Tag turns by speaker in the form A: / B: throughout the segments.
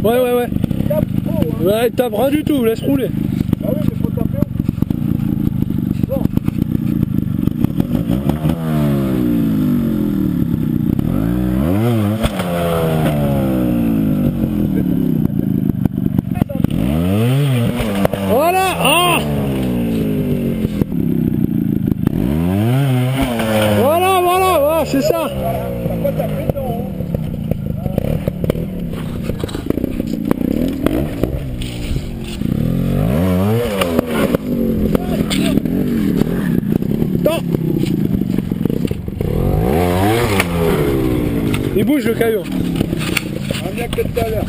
A: Ouais, ouais, ouais.
B: Tape trop, hein.
A: Ouais, tape rien du tout, laisse rouler.
B: Ah oui, mais faut taper. Bon.
A: Voilà. Ah, voilà, voilà, voilà, c'est ça.
B: T'as pas tapé dedans.
A: Attends. Il bouge le caillou.
B: Ah, bien que tout à l'heure.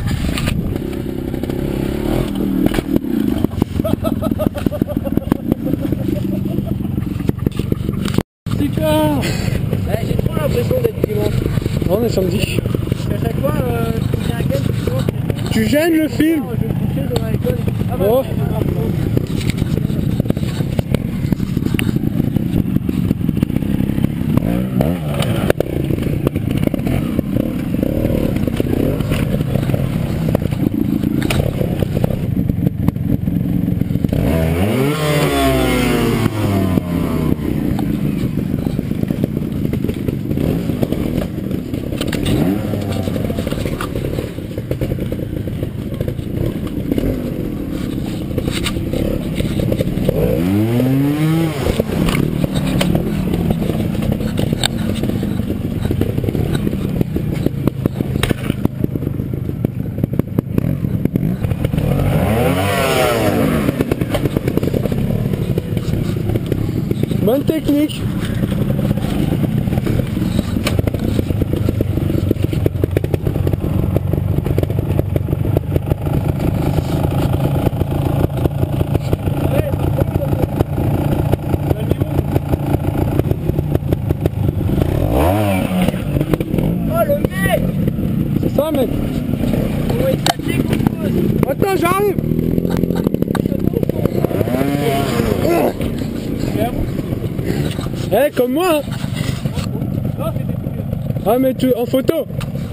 A: Super.
B: J'ai trop l'impression d'être dimanche.
A: On est samedi.
B: À chaque fois, je viens à quel
A: Tu gênes le film.
B: je vais me coucher devant l'école. Ah bah,
A: Oh. Bonne technique.
B: Oh le mec!
A: C'est ça, mec.
B: Comment il t'a dit qu'on pose?
A: Attends, j'arrive. Eh, comme moi.
B: Non, c'est des couilles.
A: Ah, mais tu en photo.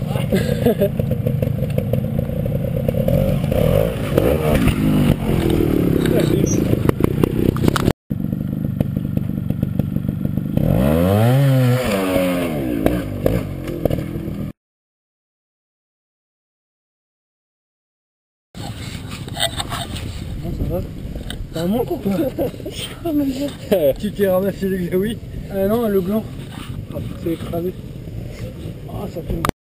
A: T'as un manque ou quoi?
B: Tu t'es ramassé le oui.
A: Ah non, le gland. C'est écrasé. Ah, ça fait mal.